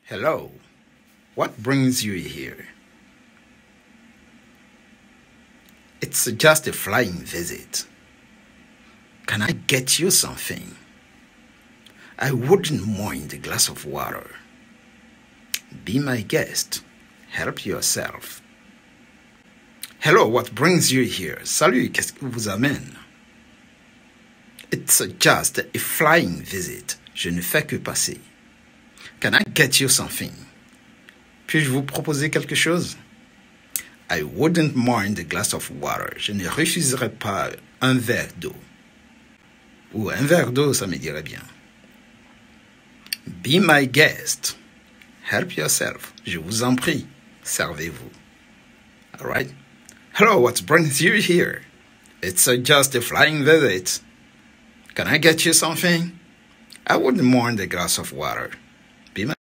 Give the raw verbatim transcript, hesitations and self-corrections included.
Hello, what brings you here? It's just a flying visit. Can I get you something? I wouldn't mind a glass of water. Be my guest. Help yourself. Hello, what brings you here? Salut, qu'est-ce qui vous amène? It's just a flying visit. Je ne fais que passer. Can I get you something? Puis-je vous proposer quelque chose? I wouldn't mind a glass of water. Je ne refuserais pas un verre d'eau. Ou un verre d'eau, ça me dirait bien. Be my guest. Help yourself. Je vous en prie. Servez-vous. All right? Hello, what brings you here? It's uh, just a flying visit. Can I get you something? I wouldn't mind a glass of water. Be my